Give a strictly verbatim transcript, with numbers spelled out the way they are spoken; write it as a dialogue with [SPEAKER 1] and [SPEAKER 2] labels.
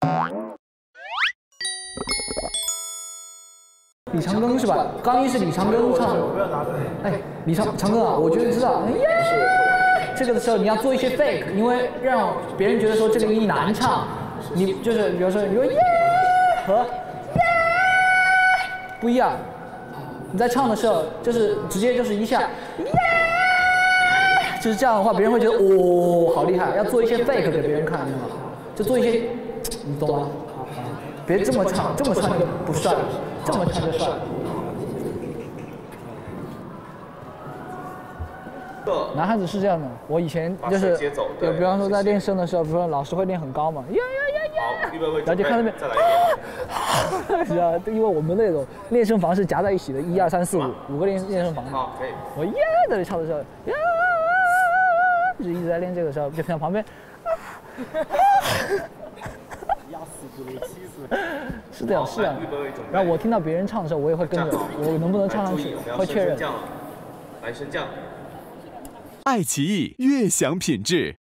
[SPEAKER 1] 李长庚是吧？刚一是李长庚唱的。哎，李长长庚啊，我觉得知道。耶！这个的时候你要做一些 fake， 因为让别人觉得说这个音难唱。你就是比如说你说耶和耶不一样。你在唱的时候就是直接就是一下耶，就是这样的话，别人会觉得哦好厉害。要做一些 fake 给别人看，就做一些，你懂吗？别这么唱，这么唱就不帅，这么唱就帅。男孩子是这样的，我以前就是，有比方说在练声的时候，比如说老师会练很高嘛，呀呀呀呀，然后就看那边，是啊，因为我们那种练声房是夹在一起的，一二三四五五个练练声房。好，可以。我呀在那唱的时候，呀，就是一直在练这个时候，就看到旁边。压死不如气死。是的，是啊。然后我听到别人唱的时候，我也会跟着，我能不能唱上去，会确认。来升降。
[SPEAKER 2] 爱奇艺悦享品质。